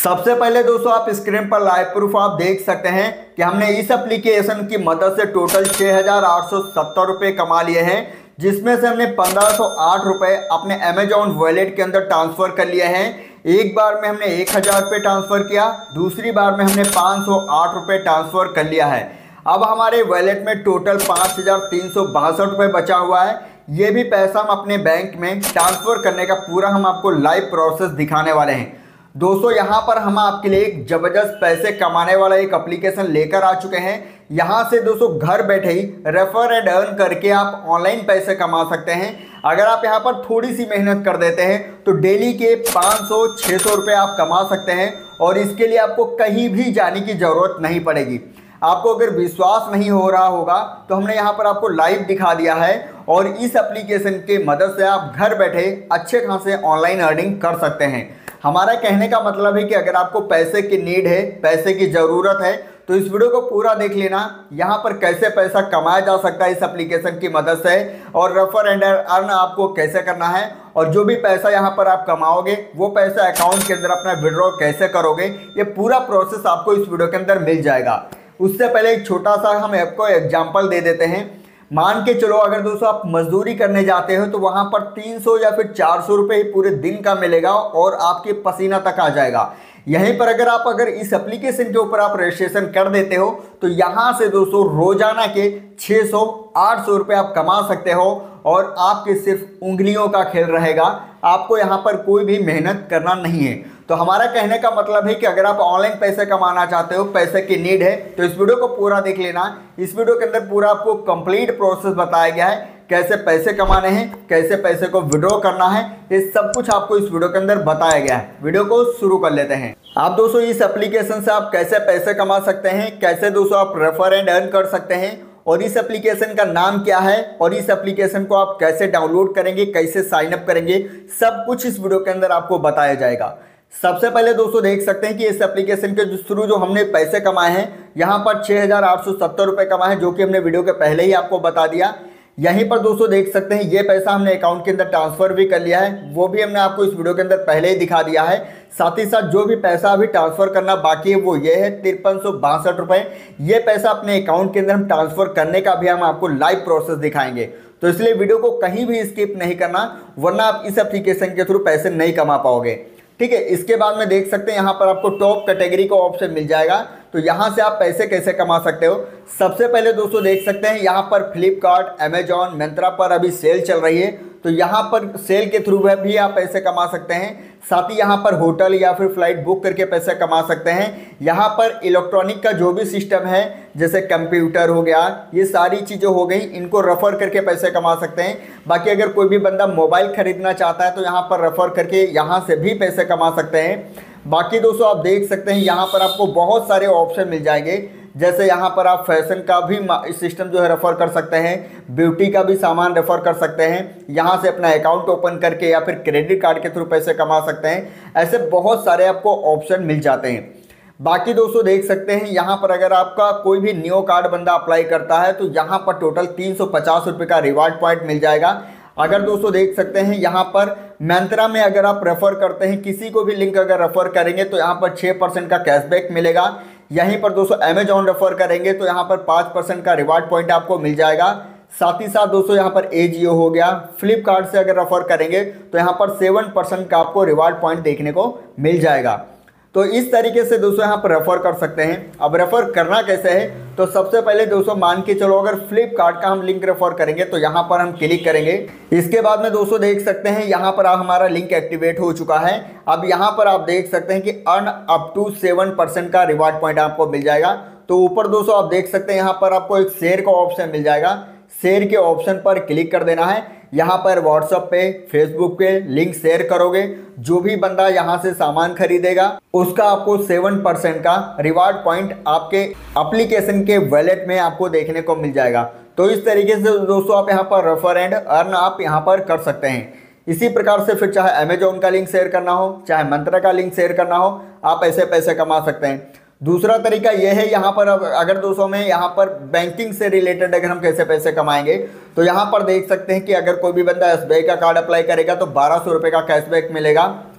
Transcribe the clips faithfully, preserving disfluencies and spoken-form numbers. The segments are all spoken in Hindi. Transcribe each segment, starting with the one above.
सबसे पहले दोस्तों आप स्क्रीन पर लाइव प्रूफ आप देख सकते हैं कि हमने इस एप्लीकेशन की मदद से टोटल छह हजार आठ सौ सत्तर रुपये कमा लिए हैं, जिसमें से हमने पंद्रह सौ आठ रुपये अपने अमेजॉन वॉलेट के अंदर ट्रांसफ़र कर लिए हैं। एक बार में हमने एक हज़ार रुपये ट्रांसफ़र किया, दूसरी बार में हमने पाँच सौ आठ रुपये ट्रांसफ़र कर लिया है। अब हमारे वॉलेट में टोटल पाँच हज़ार तीन सौ बासठ रुपये बचा हुआ है। ये भी पैसा हम अपने बैंक में ट्रांसफ़र करने का पूरा हम आपको लाइव प्रोसेस दिखाने वाले हैं। दोस्तों यहाँ पर हम आपके लिए एक ज़बरदस्त पैसे कमाने वाला एक एप्लीकेशन लेकर आ चुके हैं। यहाँ से दोस्तों घर बैठे ही रेफर एंड अर्न करके आप ऑनलाइन पैसे कमा सकते हैं। अगर आप यहाँ पर थोड़ी सी मेहनत कर देते हैं तो डेली के पाँच सौ छः सौ रुपये आप कमा सकते हैं और इसके लिए आपको कहीं भी जाने की ज़रूरत नहीं पड़ेगी। आपको अगर विश्वास नहीं हो रहा होगा तो हमने यहाँ पर आपको लाइव दिखा दिया है और इस एप्लीकेशन की मदद से आप घर बैठे अच्छे खासे ऑनलाइन अर्निंग कर सकते हैं। हमारा कहने का मतलब है कि अगर आपको पैसे की नीड है, पैसे की ज़रूरत है, तो इस वीडियो को पूरा देख लेना। यहाँ पर कैसे पैसा कमाया जा सकता है इस एप्लीकेशन की मदद से और रेफर एंड अर्न आपको कैसे करना है और जो भी पैसा यहाँ पर आप कमाओगे वो पैसा अकाउंट के अंदर अपना विड्रॉ कैसे करोगे, ये पूरा प्रोसेस आपको इस वीडियो के अंदर मिल जाएगा। उससे पहले एक छोटा सा हम आपको एग्जाम्पल दे देते हैं। मान के चलो अगर दोस्तों आप मजदूरी करने जाते हो तो वहाँ पर तीन सौ या फिर चार सौ रुपये ही पूरे दिन का मिलेगा और आपके पसीना तक आ जाएगा। यहीं पर अगर आप अगर इस एप्लीकेशन के ऊपर आप रजिस्ट्रेशन कर देते हो तो यहाँ से दोस्तों रोजाना के छः सौ आठ सौ रुपये आप कमा सकते हो और आपके सिर्फ उंगलियों का खेल रहेगा। आपको यहाँ पर कोई भी मेहनत करना नहीं है। तो हमारा कहने का मतलब है कि अगर आप ऑनलाइन पैसे कमाना चाहते हो, पैसे की नीड है, तो इस वीडियो को पूरा देख लेना। इस वीडियो के अंदर पूरा आपको कंप्लीट प्रोसेस बताया गया है, कैसे पैसे कमाने हैं, कैसे पैसे को विड्रॉ करना है, ये सब कुछ आपको इस वीडियो के अंदर बताया गया है। वीडियो को शुरू कर लेते हैं। आप दोस्तों इस एप्लीकेशन से आप कैसे पैसे कमा सकते हैं, कैसे दोस्तों आप रेफर एंड अर्न कर सकते हैं और इस एप्लीकेशन का नाम क्या है और इस एप्लीकेशन को आप कैसे डाउनलोड करेंगे, कैसे साइन अप करेंगे, सब कुछ इस वीडियो के अंदर आपको बताया जाएगा। सबसे पहले दोस्तों देख सकते हैं कि इस एप्लीकेशन के थ्रू जो हमने पैसे कमाए हैं, यहाँ पर छः हज़ार आठ सौ सत्तर रुपये कमाए हैं, जो कि हमने वीडियो के पहले ही आपको बता दिया। यहीं पर दोस्तों देख सकते हैं ये पैसा हमने अकाउंट के अंदर ट्रांसफ़र भी कर लिया है, वो भी हमने आपको इस वीडियो के अंदर पहले ही दिखा दिया है। साथ ही साथ जो भी पैसा अभी ट्रांसफ़र करना बाकी है वो ये है तिरपन सौ बासठ रुपये। ये पैसा अपने अकाउंट के अंदर हम ट्रांसफ़र करने का भी हम आपको लाइव प्रोसेस दिखाएंगे, तो इसलिए वीडियो को कहीं भी स्किप नहीं करना, वरना आप इस एप्लीकेशन के थ्रू पैसे नहीं कमा पाओगे। ठीक है, इसके बाद में देख सकते हैं यहाँ पर आपको टॉप कैटेगरी का ऑप्शन मिल जाएगा, तो यहाँ से आप पैसे कैसे कमा सकते हो। सबसे पहले दोस्तों देख सकते हैं यहाँ पर फ्लिपकार्ट, अमेजॉन, मिंत्रा पर अभी सेल चल रही है, तो यहाँ पर सेल के थ्रू भी आप पैसे कमा सकते हैं। साथ ही यहाँ पर होटल या फिर फ्लाइट बुक करके पैसे कमा सकते हैं। यहाँ पर इलेक्ट्रॉनिक का जो भी सिस्टम है, जैसे कंप्यूटर हो गया, ये सारी चीज़ें हो गई, इनको रेफर करके पैसे कमा सकते हैं। बाकी अगर कोई भी बंदा मोबाइल खरीदना चाहता है तो यहाँ पर रेफर करके यहाँ से भी पैसे कमा सकते हैं। बाकी दोस्तों आप देख सकते हैं यहाँ पर आपको बहुत सारे ऑप्शन मिल जाएंगे, जैसे यहाँ पर आप फैशन का भी सिस्टम जो है रेफ़र कर सकते हैं, ब्यूटी का भी सामान रेफ़र कर सकते हैं, यहाँ से अपना अकाउंट ओपन करके या फिर क्रेडिट कार्ड के थ्रू पैसे कमा सकते हैं। ऐसे बहुत सारे आपको ऑप्शन मिल जाते हैं। बाकी दोस्तों देख सकते हैं यहाँ पर अगर आपका कोई भी न्यू कार्ड बंदा अप्लाई करता है तो यहाँ पर टोटल तीन सौ पचास रुपये का रिवार्ड पॉइंट मिल जाएगा। अगर दोस्तों देख सकते हैं यहाँ पर मिंत्रा में अगर आप रेफ़र करते हैं, किसी को भी लिंक अगर रेफ़र करेंगे तो यहाँ पर छः परसेंट का कैशबैक मिलेगा। यहीं पर दोस्तों अमेजॉन रेफ़र करेंगे तो यहाँ पर पाँच परसेंट का रिवार्ड पॉइंट आपको मिल जाएगा। साथ ही साथ दोस्तों यहाँ पर एजियो हो गया, फ्लिपकार्ट से अगर रेफ़र करेंगे तो यहाँ पर सेवन परसेंट का आपको रिवार्ड पॉइंट देखने को मिल जाएगा। तो इस तरीके से दोस्तों यहाँ पर रेफ़र कर सकते हैं। अब रेफ़र करना कैसे है, तो सबसे पहले दोस्तों मान के चलो अगर फ्लिपकार्ट का हम लिंक रेफ़र करेंगे तो यहाँ पर हम क्लिक करेंगे। इसके बाद में दोस्तों देख सकते हैं यहाँ पर हमारा लिंक एक्टिवेट हो चुका है। अब यहाँ पर आप देख सकते हैं कि earn up to seven percent का रिवार्ड पॉइंट आपको मिल जाएगा। तो ऊपर दोस्तों आप देख सकते हैं यहाँ पर आपको एक शेयर का ऑप्शन मिल जाएगा। शेयर के ऑप्शन पर क्लिक कर देना है। यहाँ पर व्हाट्सएप पे, फेसबुक पे लिंक शेयर करोगे, जो भी बंदा यहाँ से सामान खरीदेगा उसका आपको सेवन परसेंट का रिवार्ड पॉइंट आपके एप्लीकेशन के वॉलेट में आपको देखने को मिल जाएगा। तो इस तरीके से दोस्तों आप यहाँ पर रेफर एंड अर्न आप यहाँ पर कर सकते हैं। इसी प्रकार से फिर चाहे अमेजॉन का लिंक शेयर करना हो, चाहे मिंत्रा का लिंक शेयर करना हो, आप ऐसे पैसे कमा सकते हैं। दूसरा तरीका यह है, यहाँ पर अगर दोस्तों में यहाँ पर बैंकिंग से रिलेटेड अगर हम कैसे पैसे कमाएंगे तो यहाँ पर देख सकते हैं कि अगर कोई भी बंदा एस बी आई का कार्ड अप्लाई करेगा तो बारह सौ रुपये का कैशबैक मिलेगा।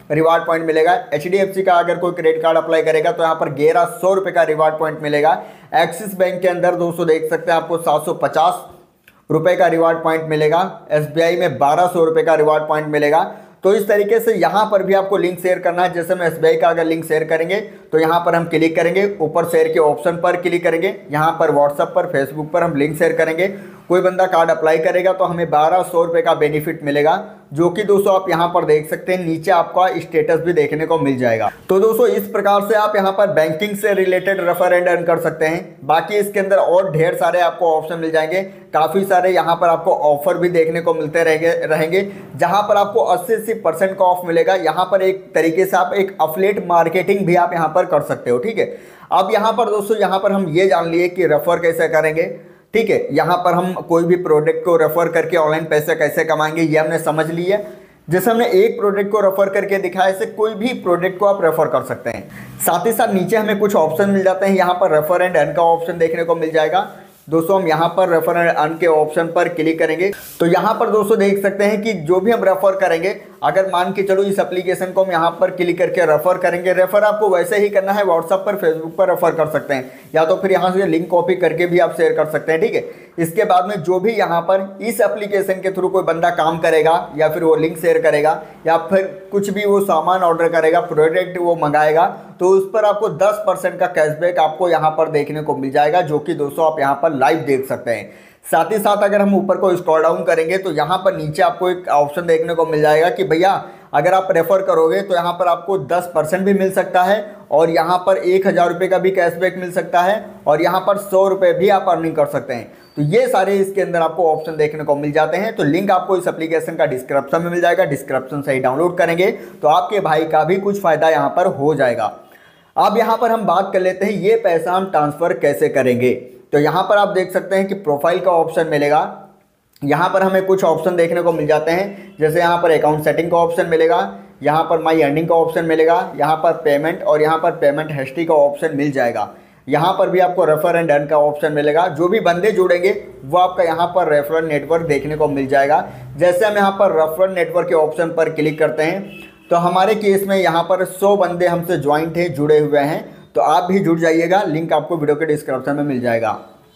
रिवार्ड पॉइंट मिलेगा। एच डी एफ सी का अगर कोई क्रेडिट कार्ड अप्लाई करेगा तो यहाँ पर ग्यारह सौ रुपये का रिवार्ड पॉइंट मिलेगा। एक्सिस बैंक के अंदर दोस्तों देख सकते हैं आपको सात सौ पचास रुपये का रिवार्ड पॉइंट मिलेगा। एस बी आई में बारह सौ रुपये का रिवार्ड पॉइंट मिलेगा। तो इस तरीके से यहाँ पर भी आपको लिंक शेयर करना है। जैसे हम एस बी आई का अगर लिंक शेयर करेंगे तो यहाँ पर हम क्लिक करेंगे, ऊपर शेयर के ऑप्शन पर क्लिक करेंगे, यहाँ पर व्हाट्सएप पर फेसबुक पर हम लिंक शेयर करेंगे, कोई बंदा कार्ड अप्लाई करेगा तो हमें बारह सौ रुपये का बेनिफिट मिलेगा, जो कि दोस्तों आप यहाँ पर देख सकते हैं। नीचे आपका स्टेटस भी देखने को मिल जाएगा। तो दोस्तों इस प्रकार से आप यहाँ पर बैंकिंग से रिलेटेड रेफर एंड अर्न कर सकते हैं। बाकी इसके अंदर और ढेर सारे आपको ऑप्शन मिल जाएंगे, काफ़ी सारे यहाँ पर आपको ऑफर भी देखने को मिलते रहेंगे रहेंगे जहाँ पर आपको अस्सी अस्सी परसेंट का ऑफ मिलेगा। यहाँ पर एक तरीके से आप एक अफिलिएट मार्केटिंग भी आप यहाँ पर कर सकते हो। ठीक है, अब यहाँ पर दोस्तों यहाँ पर हम ये जान लिए कि रेफर कैसे करेंगे। ठीक है, यहाँ पर हम कोई भी प्रोडक्ट को रेफर करके ऑनलाइन पैसे कैसे कमाएंगे ये हमने समझ लिया। जैसे हमने एक प्रोडक्ट को रेफर करके दिखाया, ऐसे कोई भी प्रोडक्ट को आप रेफर कर सकते हैं। साथ ही साथ नीचे हमें कुछ ऑप्शन मिल जाते हैं। यहाँ पर रेफर एंड अर्न का ऑप्शन देखने को मिल जाएगा। दोस्तों हम यहाँ पर रेफर एंड अर्न के ऑप्शन पर क्लिक करेंगे तो यहाँ पर दोस्तों देख सकते हैं कि जो भी हम रेफर करेंगे, अगर मान के चलो इस एप्लीकेशन को हम यहाँ पर क्लिक करके रेफर करेंगे, रेफर आपको वैसे ही करना है, व्हाट्सएप पर फेसबुक पर रेफर कर सकते हैं, या तो फिर यहाँ से लिंक कॉपी करके भी आप शेयर कर सकते हैं। ठीक है, इसके बाद में जो भी यहाँ पर इस एप्लीकेशन के थ्रू कोई बंदा काम करेगा या फिर वो लिंक शेयर करेगा या फिर कुछ भी वो सामान ऑर्डर करेगा, प्रोडक्ट वो मंगाएगा, तो उस पर आपको दस परसेंट का कैशबैक आपको यहाँ पर देखने को मिल जाएगा, जो कि दोस्तों आप यहाँ पर लाइव देख सकते हैं। साथ ही साथ अगर हम ऊपर को स्क्रॉल डाउन करेंगे तो यहाँ पर नीचे आपको एक ऑप्शन देखने को मिल जाएगा कि भैया अगर आप रेफर करोगे तो यहाँ पर आपको दस परसेंट भी मिल सकता है और यहाँ पर एक हज़ार रुपये का भी कैशबैक मिल सकता है और यहाँ पर सौ रुपये भी आप अर्निंग कर सकते हैं। तो ये सारे इसके अंदर आपको ऑप्शन देखने को मिल जाते हैं। तो लिंक आपको इस एप्लीकेशन का डिस्क्रिप्शन में मिल जाएगा, डिस्क्रिप्शन से ही डाउनलोड करेंगे तो आपके भाई का भी कुछ फ़ायदा यहाँ पर हो जाएगा। अब यहाँ पर हम बात कर लेते हैं ये पैसा हम ट्रांसफ़र कैसे करेंगे। तो यहाँ पर आप देख सकते हैं कि प्रोफाइल का ऑप्शन मिलेगा। यहाँ पर हमें कुछ ऑप्शन देखने को मिल जाते हैं, जैसे यहाँ पर अकाउंट सेटिंग का ऑप्शन मिलेगा, यहाँ पर माई अर्निंग का ऑप्शन मिलेगा, यहाँ पर पेमेंट और यहाँ पर पेमेंट हिस्ट्री का ऑप्शन मिल जाएगा। यहाँ पर भी आपको रेफर एंड अर्न का ऑप्शन मिलेगा। जो भी बंदे जुड़ेंगे वो आपका यहाँ पर रेफरल नेटवर्क देखने को मिल जाएगा। जैसे हम यहाँ पर रेफरल नेटवर्क के ऑप्शन पर क्लिक करते हैं तो हमारे केस में यहाँ पर सौ बंदे हमसे ज्वाइंट हैं, जुड़े हुए हैं, तो आप भी जुड़ जाइएगा। लिंक आपको वीडियो के डिस्क्रिप्शन में मिल जाएगा।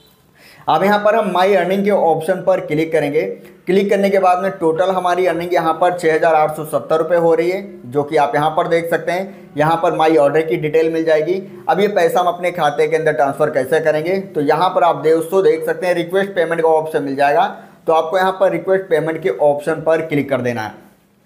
अब यहाँ पर हम माई अर्निंग के ऑप्शन पर क्लिक करेंगे। क्लिक करने के बाद में टोटल हमारी अर्निंग यहाँ पर छः हज़ार आठ सौ सत्तर रुपये हो रही है, जो कि आप यहाँ पर देख सकते हैं। यहाँ पर माई ऑर्डर की डिटेल मिल जाएगी। अब ये पैसा हम अपने खाते के अंदर ट्रांसफ़र कैसे करेंगे, तो यहाँ पर आप दोस्तों देख सकते हैं रिक्वेस्ट पेमेंट का ऑप्शन मिल जाएगा। तो आपको यहाँ पर रिक्वेस्ट पेमेंट के ऑप्शन पर क्लिक कर देना है।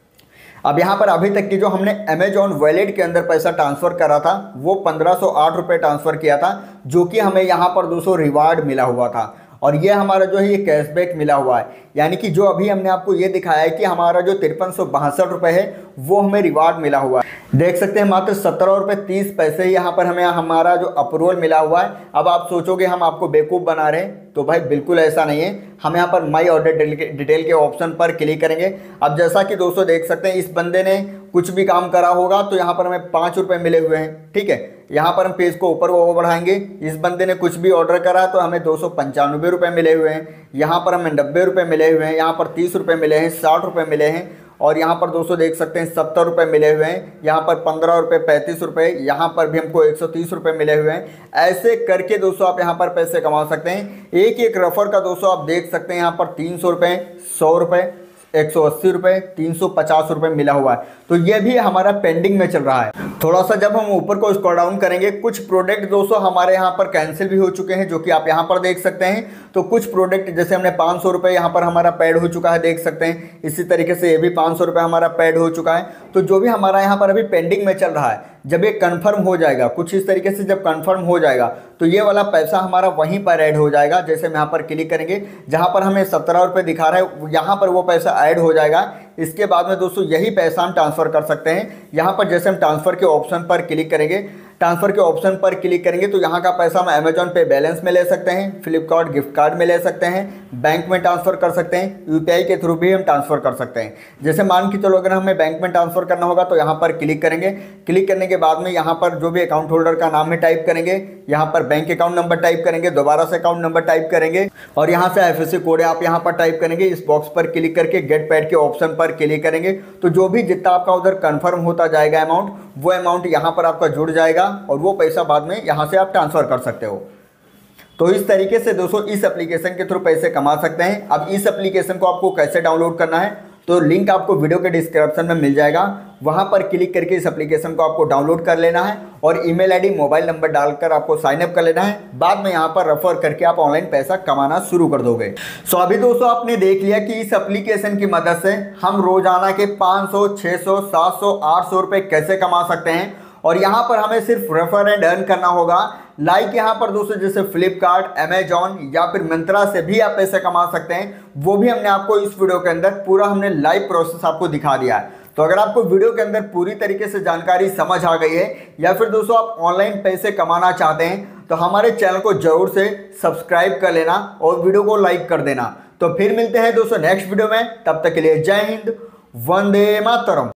अब यहाँ पर अभी तक की जो हमने अमेजॉन वॉलेट के अंदर पैसा ट्रांसफ़र करा था वो पंद्रह सौ आठ रुपये ट्रांसफ़र किया था, जो कि हमें यहाँ पर दो सौ रिवार्ड मिला हुआ था और ये हमारा जो है ये कैशबैक मिला हुआ है। यानी कि जो अभी हमने आपको ये दिखाया है कि हमारा जो तिरपन सौ बासठ रुपये है वो हमें रिवार्ड मिला हुआ है। देख सकते हैं मात्र सत्रह रुपये तीस पैसे ही यहाँ पर हमें हमारा जो अप्रूवल मिला हुआ है। अब आप सोचोगे हम आपको बेवकूफ़ बना रहे हैं, तो भाई बिल्कुल ऐसा नहीं है। हम यहाँ पर माई ऑर्डर डिटेल के ऑप्शन पर क्लिक करेंगे। अब जैसा कि दोस्तों देख सकते हैं इस बंदे ने कुछ भी काम करा होगा तो यहाँ पर हमें पाँच रुपये मिले हुए हैं। ठीक है, यहाँ पर हम पेज को ऊपर वो बढ़ाएंगे। इस बंदे ने कुछ भी ऑर्डर करा तो हमें दो सौ पंचानवे रुपये मिले हुए हैं। यहाँ पर हमें नब्बे रुपये मिले हुए हैं, यहाँ पर तीस रुपये मिले हैं, साठ रुपये मिले हैं और यहाँ पर दोस्तों देख सकते हैं सत्तर रुपये मिले हुए हैं। यहाँ पर पंद्रह रुपये, पैंतीस रुपये, यहाँ पर भी हमको एक सौ तीस रुपये मिले हुए हैं। ऐसे करके दोस्तों आप यहाँ पर पैसे कमा सकते हैं। एक एक रेफर का दोस्तों आप देख सकते हैं यहाँ पर तीन सौ रुपये, सौ रुपये, एक सौ अस्सी रुपये, तीन सौ पचास रुपये मिला हुआ है। तो ये भी हमारा पेंडिंग में चल रहा है। थोड़ा सा जब हम ऊपर को स्क्रॉल डाउन करेंगे, कुछ प्रोडक्ट दोस्तों हमारे यहाँ पर कैंसिल भी हो चुके हैं, जो कि आप यहाँ पर देख सकते हैं। तो कुछ प्रोडक्ट जैसे हमने पाँच सौ रुपये यहाँ पर हमारा पेड हो चुका है, देख सकते हैं। इसी तरीके से ये भी पाँच सौ रुपये हमारा पेड हो चुका है। तो जो भी हमारा यहाँ पर अभी पेंडिंग में चल रहा है, जब ये कंफर्म हो जाएगा, कुछ इस तरीके से जब कंफर्म हो जाएगा तो ये वाला पैसा हमारा वहीं पर ऐड हो जाएगा। जैसे हम यहाँ पर क्लिक करेंगे, जहाँ पर हमें सत्रह रुपये दिखा रहा है यहाँ पर वो पैसा ऐड हो जाएगा। इसके बाद में दोस्तों यही पैसा हम ट्रांसफ़र कर सकते हैं। यहाँ पर जैसे हम ट्रांसफ़र के ऑप्शन पर क्लिक करेंगे, ट्रांसफर के ऑप्शन पर क्लिक करेंगे तो यहाँ का पैसा हम अमेजॉन पे बैलेंस में ले सकते हैं, फ्लिपकार्ट गिफ्ट कार्ड में ले सकते हैं, बैंक में ट्रांसफर कर सकते हैं, यूपीआई के थ्रू भी हम ट्रांसफर कर सकते हैं। जैसे मान के चलो अगर हमें बैंक में ट्रांसफर करना होगा तो यहाँ पर क्लिक करेंगे। क्लिक करने के बाद में यहाँ पर जो भी अकाउंट होल्डर का नाम है टाइप करेंगे, यहाँ पर बैंक अकाउंट नंबर टाइप करेंगे, दोबारा से अकाउंट नंबर टाइप करेंगे और यहाँ से आईएफएससी कोड आप यहाँ पर टाइप करेंगे। इस बॉक्स पर क्लिक करके गेट पेड के ऑप्शन पर क्लिक करेंगे तो जो भी जितना आपका उधर कंफर्म होता जाएगा अमाउंट, वो अमाउंट यहाँ पर आपका जुड़ जाएगा और वो पैसा बाद में यहाँ से आप ट्रांसफर कर सकते हो। तो इस तरीके से दोस्तों इस एप्लीकेशन के थ्रू पैसे कमा सकते हैं। अब इस एप्लीकेशन को आपको कैसे डाउनलोड करना है तो लिंक आपको वीडियो के डिस्क्रिप्शन में मिल जाएगा, वहां पर क्लिक करके इस एप्लीकेशन को आपको डाउनलोड कर लेना है और ईमेल आईडी मोबाइल नंबर डालकर आपको साइन अप कर लेना है। बाद में यहां पर रेफर करके आप ऑनलाइन पैसा कमाना शुरू कर दोगे। सो अभी दोस्तों आपने देख लिया कि इस एप्लीकेशन की मदद से हम रोजाना के पाँच सौ, छह सौ, सात सौ, आठ सौ रुपए कैसे कमा सकते हैं और यहाँ पर हमें सिर्फ रेफर एंड अर्न करना होगा। लाइक यहाँ पर दोस्तों जैसे फ्लिपकार्ट, अमेजॉन या फिर मिंत्रा से भी आप पैसे कमा सकते हैं, वो भी हमने आपको इस वीडियो के अंदर पूरा हमने लाइव प्रोसेस आपको दिखा दिया है। तो अगर आपको वीडियो के अंदर पूरी तरीके से जानकारी समझ आ गई है या फिर दोस्तों आप ऑनलाइन पैसे कमाना चाहते हैं तो हमारे चैनल को जरूर से सब्सक्राइब कर लेना और वीडियो को लाइक कर देना। तो फिर मिलते हैं दोस्तों नेक्स्ट वीडियो में, तब तक के लिए जय हिंद, वंदे मातरम।